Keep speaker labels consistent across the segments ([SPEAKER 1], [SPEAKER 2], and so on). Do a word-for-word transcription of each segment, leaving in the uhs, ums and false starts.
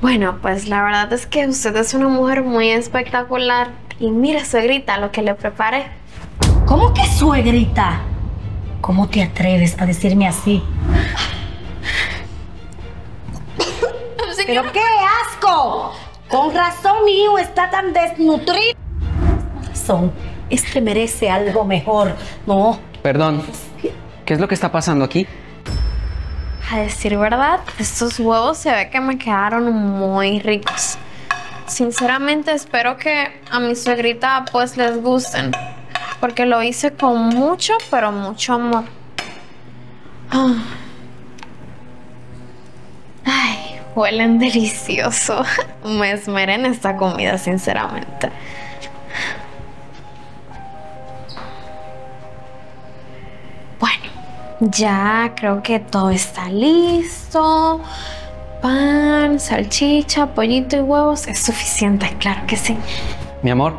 [SPEAKER 1] Bueno, pues la verdad es que usted es una mujer muy espectacular. Y mire, suegrita, lo que le preparé.
[SPEAKER 2] ¿Cómo que suegrita? ¿Cómo te atreves a decirme así? ¡Pero qué asco! Con razón mi hijo está tan desnutrido. Con razón, este merece algo mejor. No.
[SPEAKER 3] Perdón, ¿qué es lo que está pasando aquí?
[SPEAKER 1] A decir verdad, estos huevos se ve que me quedaron muy ricos. Sinceramente espero que a mi suegrita pues les gusten. Porque lo hice con mucho, pero mucho amor. Ah. Ay, huelen delicioso. Me esmeré en esta comida, sinceramente. Bueno, ya creo que todo está listo. Pan, salchicha, pollito y huevos es suficiente, claro que sí.
[SPEAKER 3] Mi amor.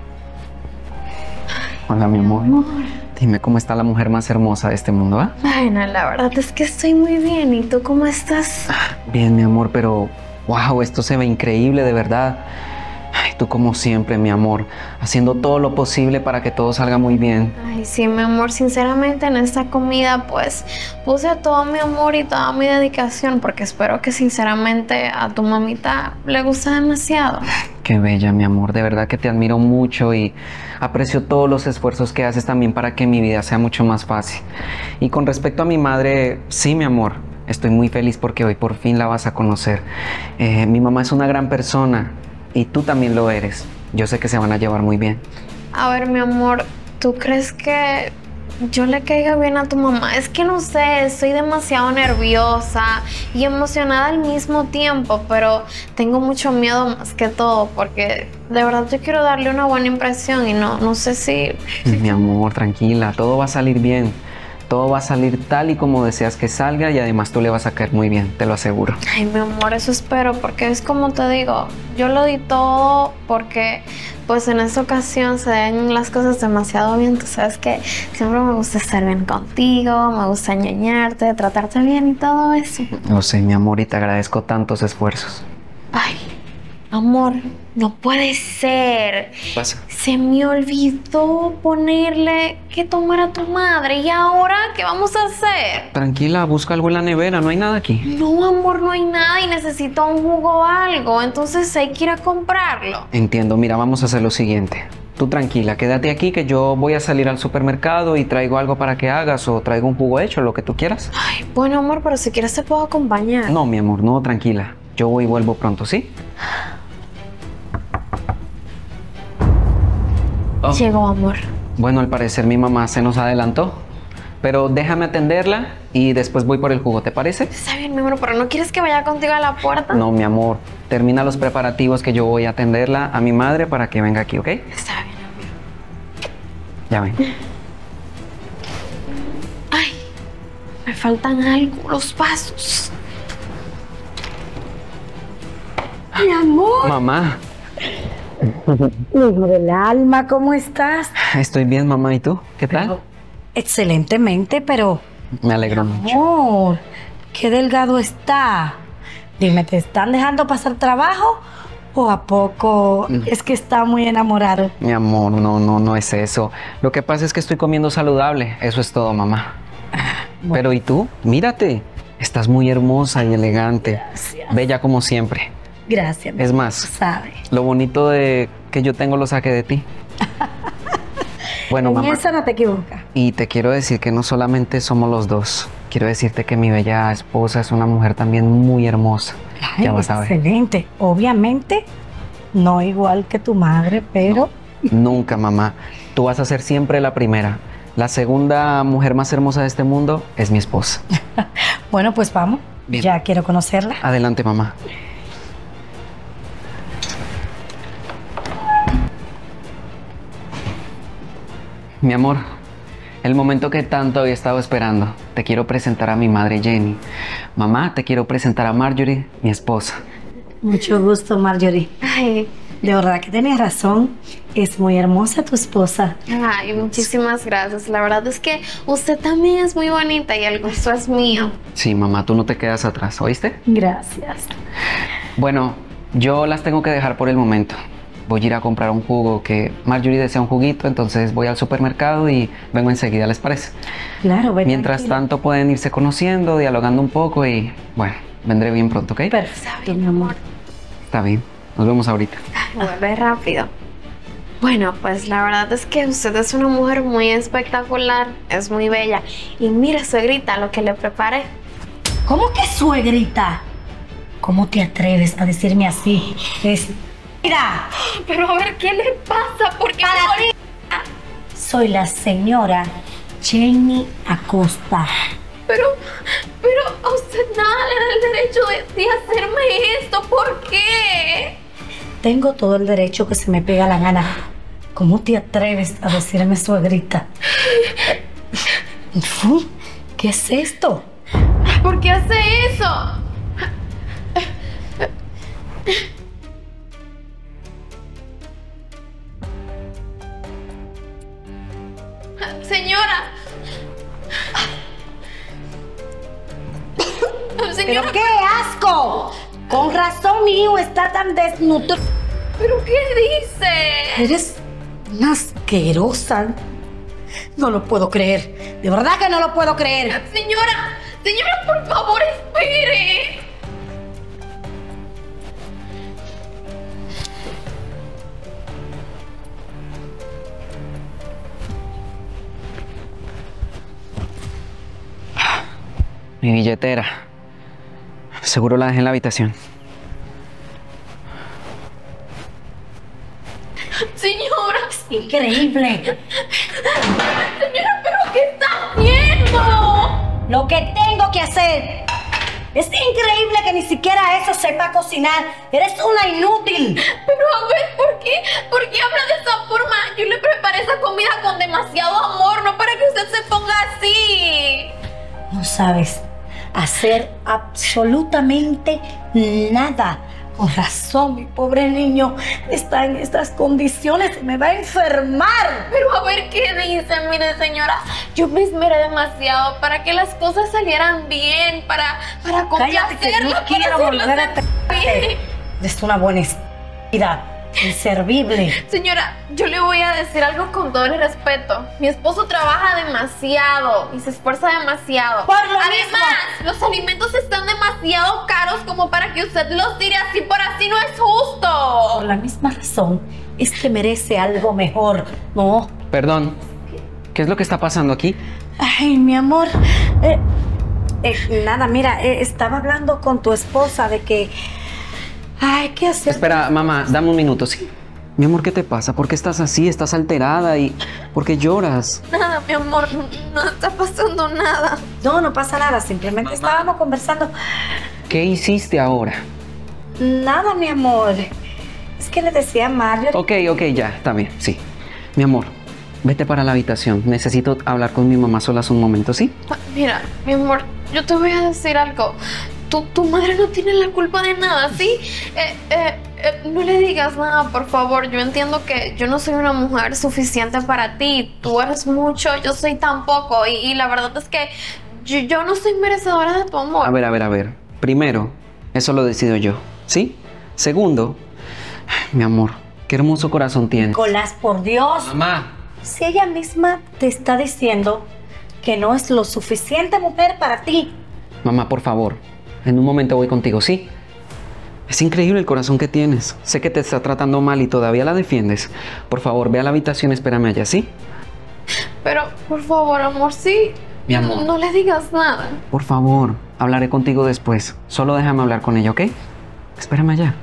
[SPEAKER 3] Hola, mi amor.
[SPEAKER 1] amor.
[SPEAKER 3] Dime cómo está la mujer más hermosa de este mundo, ¿ah? ¿eh?
[SPEAKER 1] Bueno, la verdad es que estoy muy bien. ¿Y tú cómo estás?
[SPEAKER 3] Bien, mi amor, pero wow, esto se ve increíble, de verdad. Ay, tú como siempre, mi amor, haciendo todo lo posible para que todo salga muy bien.
[SPEAKER 1] Ay, sí, mi amor, sinceramente en esta comida pues puse todo mi amor y toda mi dedicación porque espero que sinceramente a tu mamita le guste demasiado.
[SPEAKER 3] Qué bella, mi amor, de verdad que te admiro mucho y aprecio todos los esfuerzos que haces también para que mi vida sea mucho más fácil. Y con respecto a mi madre, sí, mi amor, estoy muy feliz porque hoy por fin la vas a conocer. Eh, mi mamá es una gran persona. Y tú también lo eres. Yo sé que se van a llevar muy bien.
[SPEAKER 1] A ver, mi amor, ¿tú crees que yo le caiga bien a tu mamá? Es que no sé, estoy demasiado nerviosa y emocionada al mismo tiempo, pero tengo mucho miedo más que todo porque de verdad yo quiero darle una buena impresión y no, no sé si...
[SPEAKER 3] Mi amor, tranquila, todo va a salir bien. Todo va a salir tal y como deseas que salga y además tú le vas a caer muy bien, te lo aseguro.
[SPEAKER 1] Ay, mi amor, eso espero porque es como te digo, yo lo di todo porque pues en esta ocasión se ven las cosas demasiado bien. Tú sabes que siempre me gusta estar bien contigo, me gusta ñoñarte, tratarte bien y todo eso.
[SPEAKER 3] Lo sé, mi amor, y te agradezco tantos esfuerzos.
[SPEAKER 1] Ay, amor, no puede ser.
[SPEAKER 3] ¿Qué pasa?
[SPEAKER 1] Se me olvidó ponerle que tomar a tu madre. ¿Y ahora qué vamos a hacer?
[SPEAKER 3] Tranquila, busca algo en la nevera, no hay nada aquí.
[SPEAKER 1] No, amor, no hay nada y necesito un jugo o algo. Entonces hay que ir a comprarlo.
[SPEAKER 3] Entiendo, mira, vamos a hacer lo siguiente. Tú tranquila, quédate aquí que yo voy a salir al supermercado y traigo algo para que hagas o traigo un jugo hecho, lo que tú quieras.
[SPEAKER 1] Ay, bueno, amor, pero si quieres te puedo acompañar.
[SPEAKER 3] No, mi amor, no, tranquila. Yo voy y vuelvo pronto, ¿sí? Oh.
[SPEAKER 1] Llegó, amor.
[SPEAKER 3] Bueno, al parecer mi mamá se nos adelantó, pero déjame atenderla y después voy por el jugo, ¿te parece?
[SPEAKER 1] Está bien, mi amor, pero ¿no quieres que vaya contigo a la puerta?
[SPEAKER 3] No, mi amor, termina los preparativos que yo voy a atenderla a mi madre para que venga aquí, ¿ok?
[SPEAKER 1] Está bien, amor.
[SPEAKER 3] Ya ven.
[SPEAKER 1] Ay, me faltan algo, los pasos.
[SPEAKER 2] Mi amor.
[SPEAKER 3] Mamá.
[SPEAKER 2] Hijo del alma, ¿cómo estás?
[SPEAKER 3] Estoy bien, mamá, ¿y tú? ¿Qué tal?
[SPEAKER 2] Pero, excelentemente, pero...
[SPEAKER 3] Me alegro mucho.
[SPEAKER 2] Amor, qué delgado está. Dime, ¿te están dejando pasar trabajo o a poco
[SPEAKER 3] Mm.
[SPEAKER 2] es que está muy enamorado?
[SPEAKER 3] Mi amor, no, no, no es eso. Lo que pasa es que estoy comiendo saludable. Eso es todo, mamá.
[SPEAKER 2] Bueno.
[SPEAKER 3] Pero ¿y tú? Mírate. Estás muy hermosa y elegante.
[SPEAKER 2] Gracias.
[SPEAKER 3] Bella como siempre.
[SPEAKER 2] Gracias.
[SPEAKER 3] Es más,
[SPEAKER 2] Sabe.
[SPEAKER 3] lo bonito de que yo tengo lo saqué de ti. Bueno,
[SPEAKER 2] En
[SPEAKER 3] mamá.
[SPEAKER 2] eso no te equivocas.
[SPEAKER 3] Y te quiero decir que no solamente somos los dos. Quiero decirte que mi bella esposa es una mujer también muy hermosa.
[SPEAKER 2] Ay,
[SPEAKER 3] Ya vas a ver.
[SPEAKER 2] excelente. Obviamente, no igual que tu madre, pero...
[SPEAKER 3] Nunca, mamá. Tú vas a ser siempre la primera. La segunda mujer más hermosa de este mundo es mi esposa.
[SPEAKER 2] Bueno, pues vamos.
[SPEAKER 3] Bien.
[SPEAKER 2] Ya quiero conocerla.
[SPEAKER 3] Adelante, mamá. Mi amor, el momento que tanto había estado esperando. Te quiero presentar a mi madre Jenny. Mamá, te quiero presentar a Marjorie, mi esposa.
[SPEAKER 2] Mucho gusto, Marjorie.
[SPEAKER 1] Ay,
[SPEAKER 2] De verdad que tienes razón. Es muy hermosa tu esposa.
[SPEAKER 1] ay, muchísimas gracias. La verdad es que usted también es muy bonita y el gusto es mío.
[SPEAKER 3] Sí, mamá, tú no te quedas atrás, ¿oíste?
[SPEAKER 2] Gracias.
[SPEAKER 3] Bueno, yo las tengo que dejar por el momento. Voy a ir a comprar un jugo, que Marjorie desea un juguito, entonces voy al supermercado y vengo enseguida, ¿les parece?
[SPEAKER 2] Claro, ven.
[SPEAKER 3] Mientras
[SPEAKER 2] tranquila.
[SPEAKER 3] tanto pueden irse conociendo, dialogando un poco y bueno, vendré bien pronto, ¿ok?
[SPEAKER 2] Perfecto, mi amor.
[SPEAKER 3] Está bien, nos vemos ahorita.
[SPEAKER 1] Vuelve rápido. Bueno, pues la verdad es que usted es una mujer muy espectacular, es muy bella. Y mira, suegrita, lo que le preparé.
[SPEAKER 2] ¿Cómo que suegrita? ¿Cómo te atreves a decirme así? Es... Mira,
[SPEAKER 1] Pero a ver, ¿qué le pasa? ¿Por qué
[SPEAKER 2] Para
[SPEAKER 1] me-
[SPEAKER 2] ti. Soy la señora Jenny Acosta.
[SPEAKER 1] Pero, pero a usted nada le da el derecho de, de hacerme esto. ¿Por qué?
[SPEAKER 2] Tengo todo el derecho que se me pega la gana. ¿Cómo te atreves a decirme suegrita? Uf, ¿qué es esto?
[SPEAKER 1] ¿Por qué hace eso? Señora.
[SPEAKER 2] ¡Pero
[SPEAKER 1] Señora,
[SPEAKER 2] qué asco! Con razón mi hijo está tan desnutrido.
[SPEAKER 1] ¿pero qué dice?
[SPEAKER 2] Eres una asquerosa. No lo puedo creer. De verdad que no lo puedo creer.
[SPEAKER 1] Señora, señora, por favor, espere.
[SPEAKER 3] Mi billetera. Seguro la dejé en la habitación.
[SPEAKER 1] Señora,
[SPEAKER 2] Increíble.
[SPEAKER 1] señora, ¿pero qué está haciendo?
[SPEAKER 2] Lo que tengo que hacer. Es increíble que ni siquiera eso sepa cocinar. Eres una inútil.
[SPEAKER 1] Pero a ver, ¿por qué? ¿Por qué habla de esa forma? Yo le preparé esa comida con demasiado amor, no para que usted se ponga así.
[SPEAKER 2] No sabes hacer absolutamente nada. Con razón, mi pobre niño está en estas condiciones. Me va a enfermar.
[SPEAKER 1] Pero a ver qué dice, mire señora, yo me esmeré demasiado para que las cosas salieran bien, para, para
[SPEAKER 2] Cállate que
[SPEAKER 1] complacerla,
[SPEAKER 2] no
[SPEAKER 1] para
[SPEAKER 2] quiero
[SPEAKER 1] hacerlas
[SPEAKER 2] volver a
[SPEAKER 1] bien.
[SPEAKER 2] tenerte. Eres una buena estúpida, inservible.
[SPEAKER 1] Señora, yo le voy a decir algo con todo el respeto. Mi esposo trabaja demasiado y se esfuerza demasiado.
[SPEAKER 2] Por lo
[SPEAKER 1] Además, los alimentos están demasiado caros como para que usted los tire así por así. No es justo.
[SPEAKER 2] Por la misma razón, es que merece algo mejor, ¿no?
[SPEAKER 3] Perdón, ¿qué es lo que está pasando aquí?
[SPEAKER 2] Ay, mi amor. Eh, eh, nada, mira, eh, estaba hablando con tu esposa de que... Ay, ¿qué hacer?
[SPEAKER 3] Espera, mamá, dame un minuto, ¿sí? Mi amor, ¿qué te pasa? ¿Por qué estás así? ¿Estás alterada? ¿Y por qué lloras?
[SPEAKER 1] Nada, mi amor, no está pasando nada.
[SPEAKER 2] No, no pasa nada, simplemente
[SPEAKER 3] Mamá.
[SPEAKER 2] estábamos conversando.
[SPEAKER 3] ¿Qué hiciste ahora?
[SPEAKER 2] Nada, mi amor. Es que le decía a Mario...
[SPEAKER 3] Ok, ok, ya, está bien, sí. Mi amor, vete para la habitación. Necesito hablar con mi mamá solas un momento, ¿sí?
[SPEAKER 1] Mira, mi amor, yo te voy a decir algo. Tu, tu madre no tiene la culpa de nada, ¿sí? Eh, eh, eh, no le digas nada, por favor. Yo entiendo que yo no soy una mujer suficiente para ti. Tú eres mucho, yo soy tan poco. Y, y la verdad es que yo, yo no soy merecedora de tu amor.
[SPEAKER 3] A ver, a ver, a ver. Primero, eso lo decido yo, ¿sí? Segundo, mi amor, qué hermoso corazón tienes.
[SPEAKER 2] Nicolás, por Dios.
[SPEAKER 3] Mamá.
[SPEAKER 2] Si ella misma te está diciendo que no es lo suficiente mujer para ti.
[SPEAKER 3] Mamá, por favor, en un momento voy contigo, ¿sí? Es increíble el corazón que tienes. Sé que te está tratando mal y todavía la defiendes. Por favor, ve a la habitación, espérame allá, ¿sí?
[SPEAKER 1] Pero, por favor, amor, sí.
[SPEAKER 3] Mi amor.
[SPEAKER 1] No, no le digas nada.
[SPEAKER 3] Por favor, hablaré contigo después. Solo déjame hablar con ella, ¿ok? Espérame allá.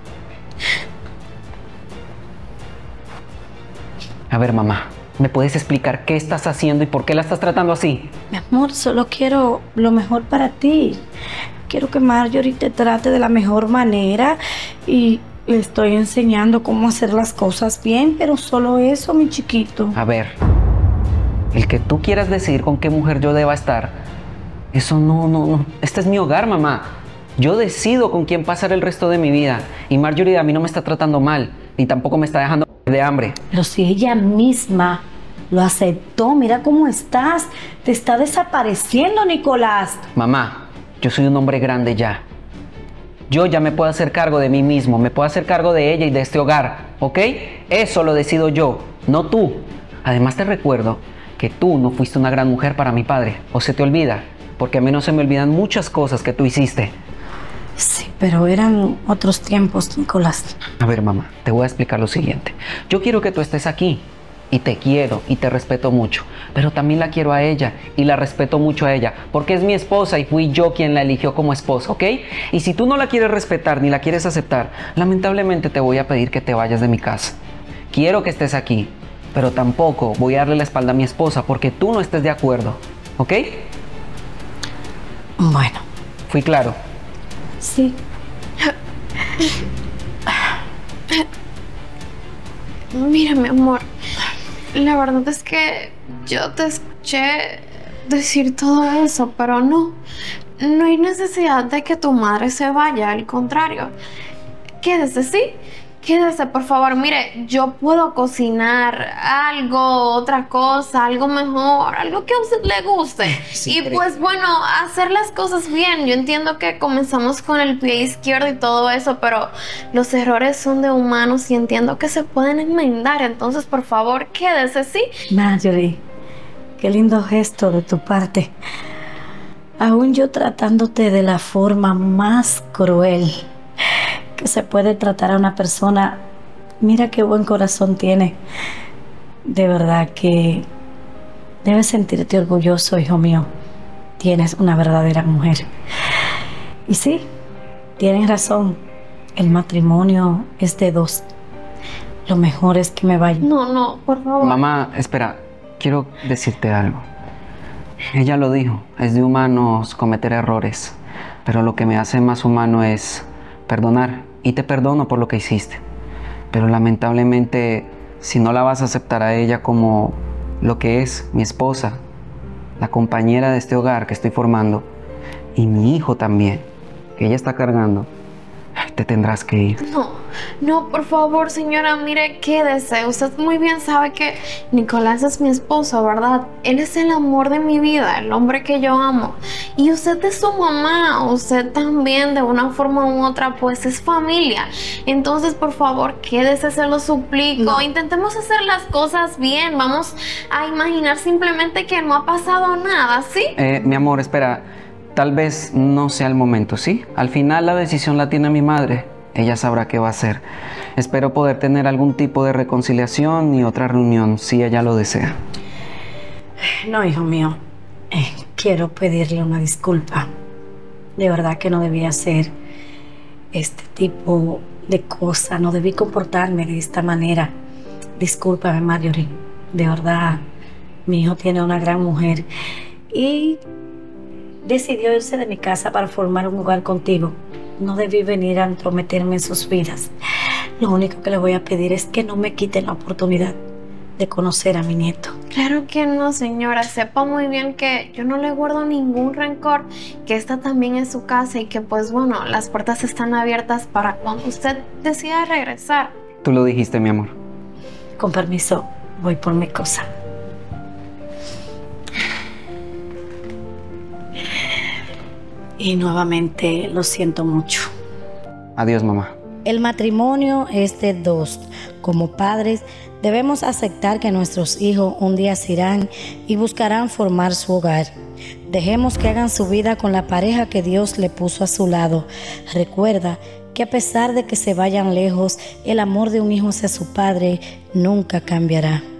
[SPEAKER 3] A ver, mamá, ¿me puedes explicar qué estás haciendo y por qué la estás tratando así?
[SPEAKER 2] Mi amor, solo quiero lo mejor para ti. Quiero que Marjorie te trate de la mejor manera y le estoy enseñando cómo hacer las cosas bien, pero solo eso, mi chiquito.
[SPEAKER 3] A ver, el que tú quieras decidir con qué mujer yo deba estar, eso no, no, no. Este es mi hogar, mamá. Yo decido con quién pasar el resto de mi vida. Y Marjorie a mí no me está tratando mal, ni tampoco me está dejando de hambre.
[SPEAKER 2] Pero si ella misma lo aceptó, mira cómo estás. Te está desapareciendo, Nicolás.
[SPEAKER 3] Mamá, yo soy un hombre grande ya. Yo ya me puedo hacer cargo de mí mismo, me puedo hacer cargo de ella y de este hogar, ¿ok? Eso lo decido yo, no tú. Además te recuerdo que tú no fuiste una gran mujer para mi padre, o se te olvida, porque a mí no se me olvidan muchas cosas que tú hiciste.
[SPEAKER 2] Sí, pero eran otros tiempos, Nicolás.
[SPEAKER 3] A ver, mamá, te voy a explicar lo siguiente. Yo quiero que tú estés aquí, y te quiero y te respeto mucho, pero también la quiero a ella y la respeto mucho a ella, porque es mi esposa y fui yo quien la eligió como esposa, ¿ok? Y si tú no la quieres respetar ni la quieres aceptar, lamentablemente te voy a pedir que te vayas de mi casa. Quiero que estés aquí, pero tampoco voy a darle la espalda a mi esposa porque tú no estés de acuerdo, ¿ok?
[SPEAKER 2] Bueno.
[SPEAKER 3] ¿Fui claro?
[SPEAKER 2] Sí.
[SPEAKER 1] Mira, mi amor, la verdad es que yo te escuché decir todo eso, pero no, no hay necesidad de que tu madre se vaya, al contrario. Quédese, ¿sí? Quédese, por favor. Mire, yo puedo cocinar algo, otra cosa, algo mejor, algo que a usted le guste.
[SPEAKER 3] Sí,
[SPEAKER 1] y
[SPEAKER 3] pero...
[SPEAKER 1] pues bueno, hacer las cosas bien. Yo entiendo que comenzamos con el pie izquierdo y todo eso, pero los errores son de humanos y entiendo que se pueden enmendar. Entonces, por favor, quédese, ¿sí?
[SPEAKER 2] Marjorie, qué lindo gesto de tu parte. Aún yo tratándote de la forma más cruel que se puede tratar a una persona, mira qué buen corazón tiene. De verdad que debes sentirte orgulloso, hijo mío. Tienes una verdadera mujer. Y sí, tienes razón. El matrimonio es de dos. Lo mejor es que me vaya.
[SPEAKER 1] No, no, por favor.
[SPEAKER 3] Mamá, espera, quiero decirte algo. Ella lo dijo, es de humanos cometer errores, pero lo que me hace más humano es perdonar. Y te perdono por lo que hiciste, pero lamentablemente si no la vas a aceptar a ella como lo que es mi esposa, la compañera de este hogar que estoy formando, y mi hijo también, que ella está cargando, te tendrás que ir.
[SPEAKER 1] No, no, por favor, señora, mire, quédese. Usted muy bien sabe que Nicolás es mi esposo, ¿verdad? Él es el amor de mi vida, el hombre que yo amo. Y usted es su mamá, usted también, de una forma u otra, pues es familia. Entonces, por favor, quédese, se lo suplico. No. Intentemos hacer las cosas bien. Vamos a imaginar simplemente que no ha pasado nada, ¿sí?
[SPEAKER 3] Eh, mi amor, espera. Tal vez no sea el momento, ¿sí? Al final la decisión la tiene mi madre. Ella sabrá qué va a hacer. Espero poder tener algún tipo de reconciliación y otra reunión, si ella lo desea.
[SPEAKER 2] No, hijo mío. Eh, quiero pedirle una disculpa. De verdad que no debía hacer este tipo de cosas. No debí comportarme de esta manera. Discúlpame, Marjorie. De verdad, mi hijo tiene una gran mujer. Y decidió irse de mi casa para formar un hogar contigo. No debí venir a entrometerme en sus vidas. Lo único que le voy a pedir es que no me quiten la oportunidad de conocer a mi nieto.
[SPEAKER 1] Claro que no, señora. Sepa muy bien que yo no le guardo ningún rencor, que esta también es su casa y que pues bueno, las puertas están abiertas para cuando usted decida regresar.
[SPEAKER 3] Tú lo dijiste, mi amor.
[SPEAKER 2] Con permiso, voy por mi cosa. Y nuevamente lo siento mucho.
[SPEAKER 3] Adiós, mamá.
[SPEAKER 2] El matrimonio es de dos. Como padres, debemos aceptar que nuestros hijos un día se irán y buscarán formar su hogar. Dejemos que hagan su vida con la pareja que Dios le puso a su lado. Recuerda que a pesar de que se vayan lejos, el amor de un hijo hacia su padre nunca cambiará.